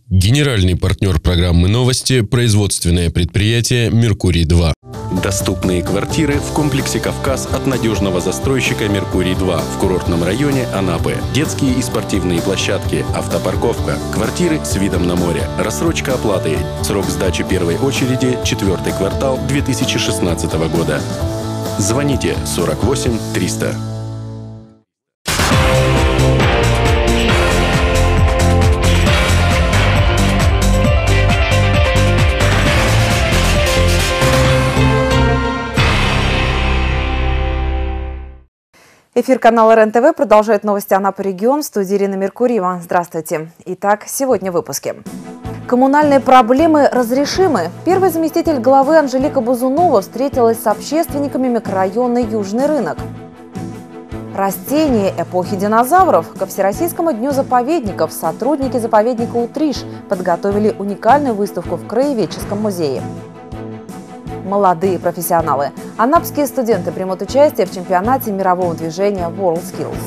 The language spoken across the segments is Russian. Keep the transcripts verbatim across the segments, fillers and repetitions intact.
Генеральный партнер программы «Новости» – производственное предприятие «Меркурий-два». Доступные квартиры в комплексе «Кавказ» от надежного застройщика «Меркурий-два» в курортном районе Анапы. Детские и спортивные площадки, автопарковка, квартиры с видом на море, рассрочка оплаты. Срок сдачи первой очереди – четвертый квартал две тысячи шестнадцатого года. Звоните сорок восемь триста. Эфир канала эр эн тэ вэ продолжает новости Анапы регион. В студии Ирина Меркурьева. Здравствуйте. Итак, сегодня в выпуске. Коммунальные проблемы разрешимы. Первый заместитель главы Анжелика Бузунова встретилась с общественниками микрорайона Южный рынок. Растения эпохи динозавров. Ко Всероссийскому дню заповедников сотрудники заповедника Утриш подготовили уникальную выставку в Краеведческом музее. Молодые профессионалы. Анапские студенты примут участие в чемпионате мирового движения WorldSkills.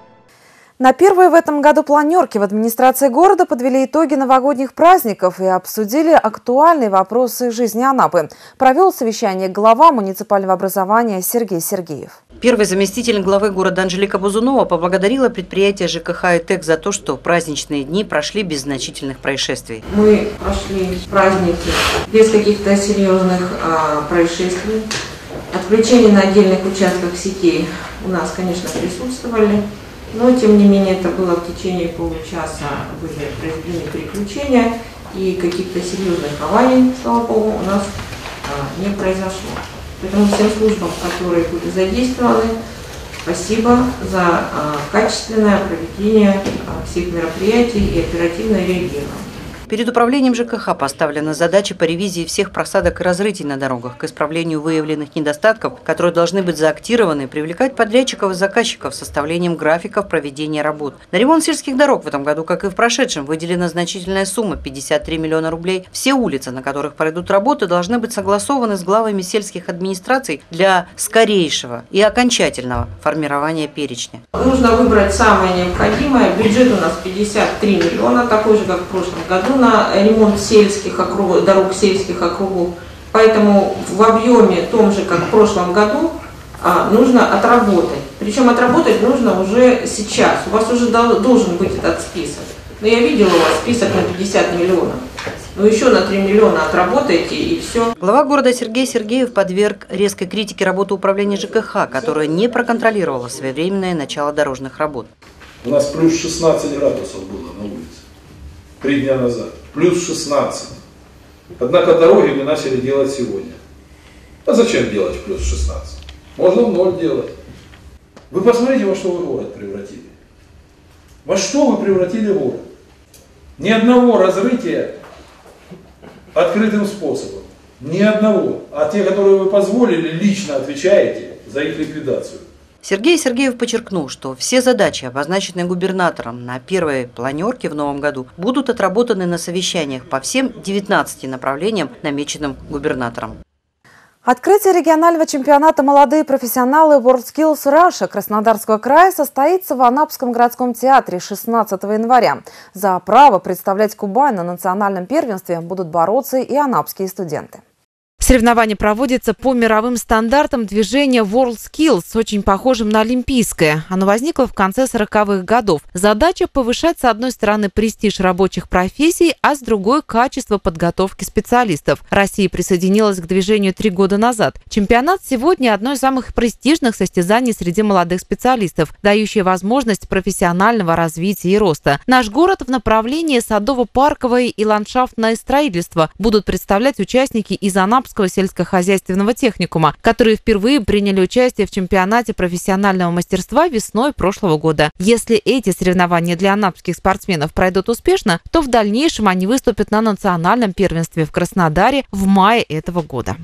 На первые в этом году планерки в администрации города подвели итоги новогодних праздников и обсудили актуальные вопросы жизни Анапы. Провел совещание глава муниципального образования Сергей Сергеев. Первый заместитель главы города Анжелика Бузунова поблагодарила предприятие жэ ка ха и ТЭК за то, что праздничные дни прошли без значительных происшествий. Мы прошли праздники без каких-то серьезных а, происшествий. Отключения на отдельных участках сетей у нас, конечно, присутствовали. Но, тем не менее, это было в течение получаса, были произведены переключения, и каких-то серьезных аварий, слава богу, у нас а, не произошло. Поэтому всем службам, которые были задействованы, спасибо за а, качественное проведение а, всех мероприятий и оперативное реагирование. Перед управлением жэ ка ха поставлена задача по ревизии всех просадок и разрытий на дорогах, к исправлению выявленных недостатков, которые должны быть заактированы, привлекать подрядчиков и заказчиков с составлением графиков проведения работ. На ремонт сельских дорог в этом году, как и в прошедшем, выделена значительная сумма – пятьдесят три миллиона рублей. Все улицы, на которых пройдут работы, должны быть согласованы с главами сельских администраций для скорейшего и окончательного формирования перечня. Нужно выбрать самое необходимое. Бюджет у нас пятьдесят три миллиона, такой же, как в прошлом году, на ремонт сельских округов, дорог сельских округов. Поэтому в объеме том же, как в прошлом году, нужно отработать. Причем отработать нужно уже сейчас. У вас уже должен быть этот список. Но я видела у вас список на пятьдесят миллионов. Ну еще на три миллиона отработайте и все. Глава города Сергей Сергеев подверг резкой критике работу управления жэ ка ха, которая не проконтролировала своевременное начало дорожных работ. У нас плюс шестнадцать градусов было на улице три дня назад. Плюс шестнадцать. Однако дороги мы начали делать сегодня. А зачем делать плюс шестнадцать? Можно в ноль делать. Вы посмотрите, во что вы город превратили. Во что вы превратили город? Ни одного разрытия открытым способом. Ни одного. А те, которые вы позволили, лично отвечаете за их ликвидацию. Сергей Сергеев подчеркнул, что все задачи, обозначенные губернатором на первой планерке в новом году, будут отработаны на совещаниях по всем девятнадцати направлениям, намеченным губернатором. Открытие регионального чемпионата «Молодые профессионалы WorldSkills Russia» Краснодарского края состоится в Анапском городском театре шестнадцатого января. За право представлять Кубань на национальном первенстве будут бороться и анапские студенты. Соревнование проводится по мировым стандартам движения WorldSkills, очень похожим на олимпийское. Оно возникло в конце сороковых годов. Задача – повышать, с одной стороны, престиж рабочих профессий, а с другой – качество подготовки специалистов. Россия присоединилась к движению три года назад. Чемпионат сегодня – одно из самых престижных состязаний среди молодых специалистов, дающее возможность профессионального развития и роста. Наш город в направлении садово-парковое и ландшафтное строительство будут представлять участники из Анапского сельскохозяйственного техникума, которые впервые приняли участие в чемпионате профессионального мастерства весной прошлого года. Если эти соревнования для анапских спортсменов пройдут успешно, то в дальнейшем они выступят на национальном первенстве в Краснодаре в мае этого года.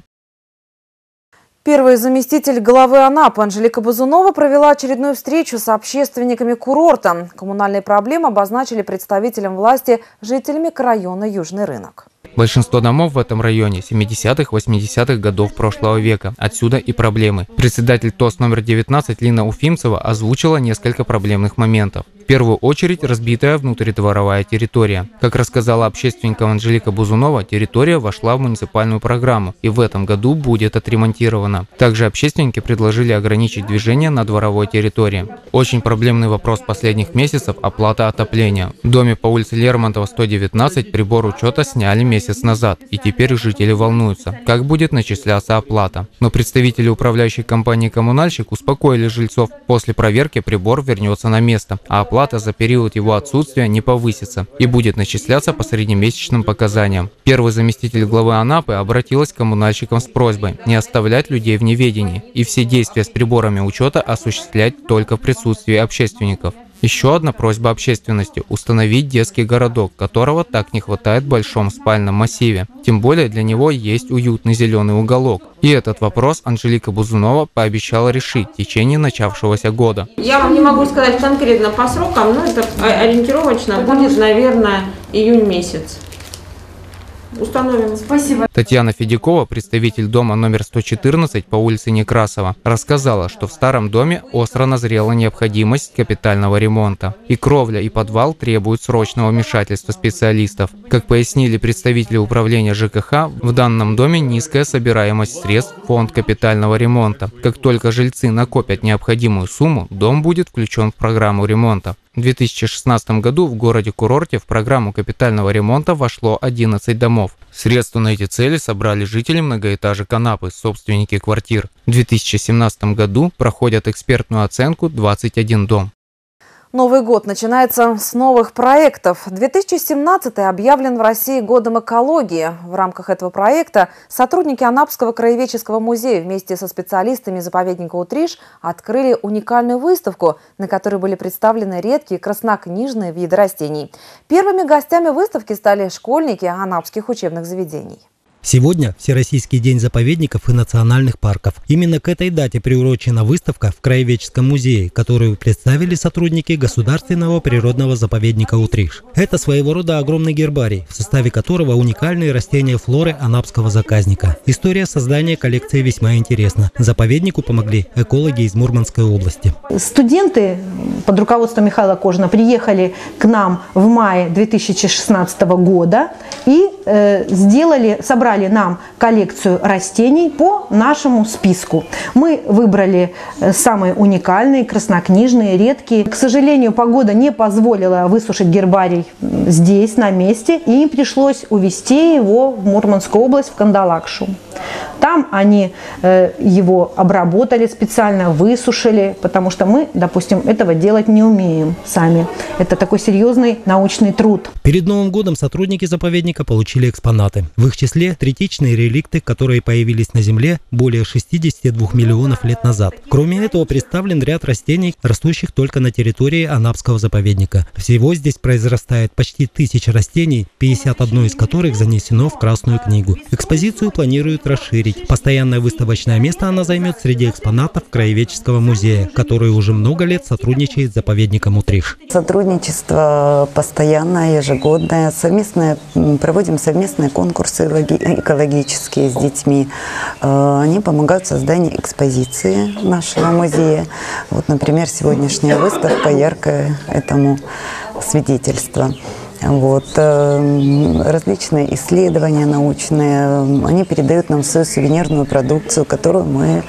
Первый заместитель главы Анапы Анжелика Бузунова провела очередную встречу с общественниками курорта. Коммунальные проблемы обозначили представителям власти жители микрорайона Южный рынок. Большинство домов в этом районе семидесятых-восьмидесятых годов прошлого века. Отсюда и проблемы. Председатель ТОС номер девятнадцать Лина Уфимцева озвучила несколько проблемных моментов. В первую очередь разбитая внутридворовая территория. Как рассказала общественникам Анжелика Бузунова, территория вошла в муниципальную программу и в этом году будет отремонтирована. Также общественники предложили ограничить движение на дворовой территории. Очень проблемный вопрос последних месяцев – оплата отопления. В доме по улице Лермонтова сто девятнадцать прибор учета сняли месяц назад, и теперь жители волнуются, как будет начисляться оплата. Но представители управляющей компании «Коммунальщик» успокоили жильцов, после проверки прибор вернется на место, а оплата за период его отсутствия не повысится и будет начисляться по среднемесячным показаниям. Первый заместитель главы Анапы обратилась к коммунальщикам с просьбой не оставлять людей в неведении и все действия с приборами учета осуществлять только в присутствии общественников. Еще одна просьба общественности – установить детский городок, которого так не хватает в большом спальном массиве. Тем более для него есть уютный зеленый уголок. И этот вопрос Анжелика Бузунова пообещала решить в течение начавшегося года. Я вам не могу сказать конкретно по срокам, но это ориентировочно будет, наверное, июнь месяц. Установим. Спасибо. Татьяна Федякова, представитель дома номер сто четырнадцать по улице Некрасова, рассказала, что в старом доме остро назрела необходимость капитального ремонта. И кровля, и подвал требуют срочного вмешательства специалистов. Как пояснили представители управления ЖКХ, в данном доме низкая собираемость средств в фонд капитального ремонта. Как только жильцы накопят необходимую сумму, дом будет включен в программу ремонта. В две тысячи шестнадцатом году в городе-курорте в программу капитального ремонта вошло одиннадцать домов. Средства на эти цели собрали жители многоэтажек Анапы, собственники квартир. В две тысячи семнадцатом году проходят экспертную оценку двадцать один дом. Новый год начинается с новых проектов. две тысячи семнадцатый объявлен в России годом экологии. В рамках этого проекта сотрудники Анапского краеведческого музея вместе со специалистами заповедника Утриш открыли уникальную выставку, на которой были представлены редкие краснокнижные виды растений. Первыми гостями выставки стали школьники анапских учебных заведений. Сегодня Всероссийский день заповедников и национальных парков. Именно к этой дате приурочена выставка в Краеведческом музее, которую представили сотрудники Государственного природного заповедника Утриш. Это своего рода огромный гербарий, в составе которого уникальные растения флоры анапского заказника. История создания коллекции весьма интересна. Заповеднику помогли экологи из Мурманской области. Студенты под руководством Михаила Кожина приехали к нам в мае две тысячи шестнадцатого года и э, сделали, собрали нам коллекцию растений по нашему списку. Мы выбрали самые уникальные, краснокнижные, редкие. К сожалению, погода не позволила высушить гербарий здесь, на месте, и им пришлось увезти его в Мурманскую область, в Кандалакшу. Там они э, его обработали специально, высушили, потому что мы, допустим, этого делать не умеем сами. Это такой серьезный научный труд. Перед Новым годом сотрудники заповедника получили экспонаты. В их числе третичные реликты, которые появились на Земле более шестидесяти двух миллионов лет назад. Кроме этого, представлен ряд растений, растущих только на территории Анапского заповедника. Всего здесь произрастает почти тысяча растений, пятьдесят одно из которых занесено в Красную книгу. Экспозицию планируют расширить. Постоянное выставочное место она займет среди экспонатов Краеведческого музея, который уже много лет сотрудничает с заповедником Утриш. Сотрудничество постоянное, ежегодное. Совместное, проводим совместные конкурсы экологические с детьми. Они помогают в созданию экспозиции нашего музея. Вот, например, сегодняшняя выставка яркое этому свидетельство. Вот, различные исследования научные, они передают нам свою сувенирную продукцию, которую мы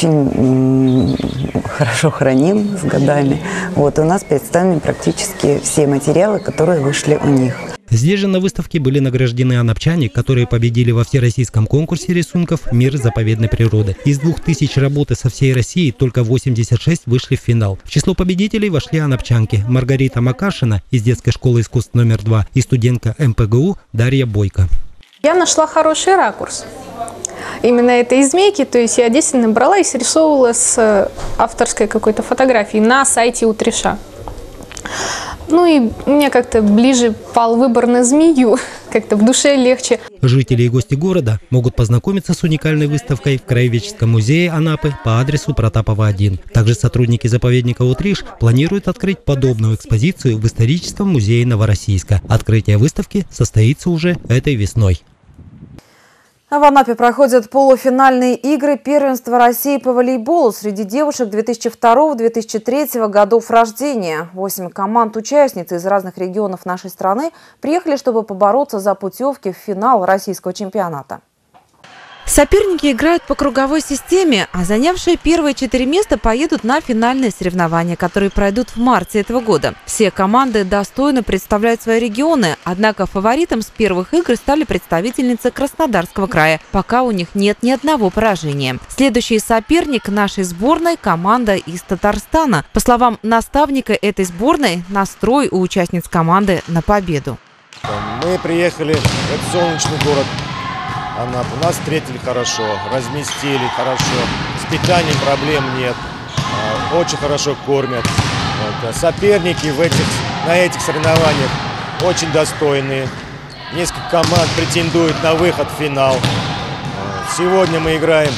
очень хорошо храним с годами. Вот, у нас представлены практически все материалы, которые вышли у них. Здесь же на выставке были награждены анапчане, которые победили во всероссийском конкурсе рисунков «Мир заповедной природы». Из двух тысяч работ со всей России только восемьдесят шесть вышли в финал. В число победителей вошли анапчанки Маргарита Макашина из детской школы искусств номер два и студентка эм пэ гэ у Дарья Бойко. Я нашла хороший ракурс именно этой змейки, то есть я действительно брала и срисовывала с авторской какой-то фотографии на сайте Утриша. Ну и мне как-то ближе пал выбор на змею, как-то в душе легче. Жители и гости города могут познакомиться с уникальной выставкой в Краеведческом музее Анапы по адресу Протапова один. Также сотрудники заповедника Утриш планируют открыть подобную экспозицию в историческом музее Новороссийска. Открытие выставки состоится уже этой весной. В Анапе проходят полуфинальные игры первенства России по волейболу среди девушек две тысячи второго — две тысячи третьего годов рождения. Восемь команд-участниц из разных регионов нашей страны приехали, чтобы побороться за путевки в финал российского чемпионата. Соперники играют по круговой системе, а занявшие первые четыре места поедут на финальные соревнования, которые пройдут в марте этого года. Все команды достойно представляют свои регионы, однако фаворитом с первых игр стали представительницы Краснодарского края. Пока у них нет ни одного поражения. Следующий соперник нашей сборной – команда из Татарстана. По словам наставника этой сборной, настрой у участниц команды на победу. Мы приехали в этот солнечный город Анапу. Нас встретили хорошо, разместили хорошо, с питанием проблем нет, очень хорошо кормят. Вот. Соперники в этих, на этих соревнованиях очень достойные. Несколько команд претендуют на выход в финал. Сегодня мы играем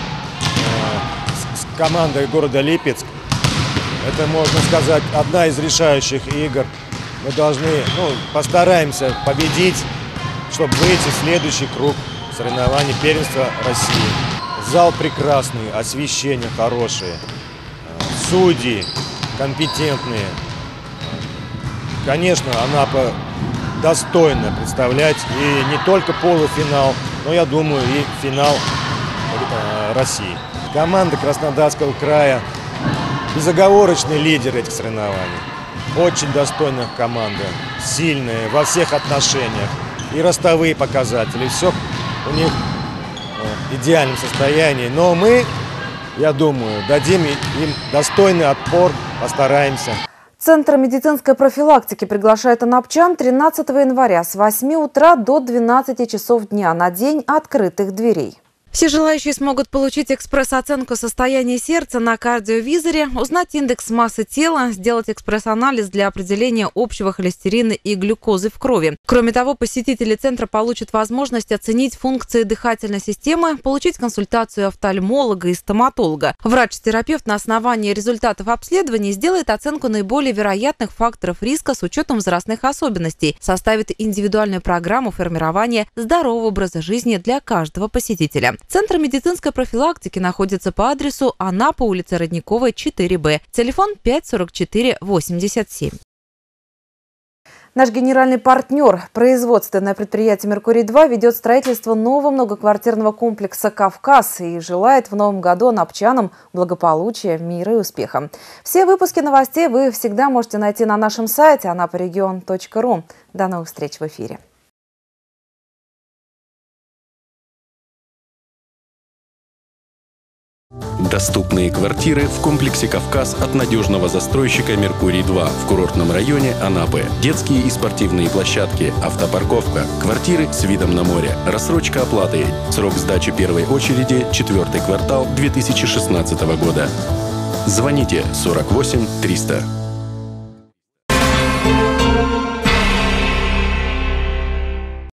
с командой города Липецк. Это, можно сказать, одна из решающих игр. Мы должны, ну, постараемся победить, чтобы выйти в следующий круг соревнований первенства России. Зал прекрасный, освещение хорошее, судьи компетентные. Конечно, Анапа достойно представлять и не только полуфинал, но, я думаю, и финал России. Команда Краснодарского края безоговорочный лидер этих соревнований. Очень достойная команда, сильная во всех отношениях. И ростовые показатели, все у них в идеальном состоянии. Но мы, я думаю, дадим им достойный отпор, постараемся. Центр медицинской профилактики приглашает анапчан тринадцатого января с восьми утра до двенадцати часов дня на день открытых дверей. Все желающие смогут получить экспресс-оценку состояния сердца на кардиовизоре, узнать индекс массы тела, сделать экспресс-анализ для определения общего холестерина и глюкозы в крови. Кроме того, посетители центра получат возможность оценить функции дыхательной системы, получить консультацию офтальмолога и стоматолога. Врач-терапевт на основании результатов обследования сделает оценку наиболее вероятных факторов риска с учетом возрастных особенностей, составит индивидуальную программу формирования здорового образа жизни для каждого посетителя. Центр медицинской профилактики находится по адресу Анапа, улица Родниковая, четыре Б. Телефон пять сорок четыре восемьдесят семь. Наш генеральный партнер, производственное предприятие «Меркурий-два», ведет строительство нового многоквартирного комплекса «Кавказ» и желает в новом году анапчанам благополучия, мира и успеха. Все выпуски новостей вы всегда можете найти на нашем сайте анапарегион точка ру. До новых встреч в эфире. Доступные квартиры в комплексе «Кавказ» от надежного застройщика «Меркурий-два» в курортном районе Анапы. Детские и спортивные площадки, автопарковка, квартиры с видом на море, рассрочка оплаты. Срок сдачи первой очереди – четвертый квартал две тысячи шестнадцатого года. Звоните сорок восемь триста.